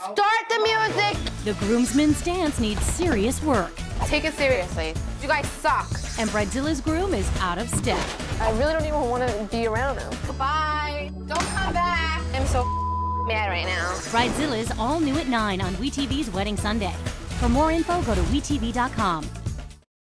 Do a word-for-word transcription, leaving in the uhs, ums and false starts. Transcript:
Start the music! The groomsmen's dance needs serious work. Take it seriously. You guys suck. And Bridezilla's groom is out of step. I really don't even want to be around him. Goodbye. Don't come back. I'm so mad right now. Bridezillas all new at nine on W E T V's Wedding Sunday. For more info, go to W E T V dot com.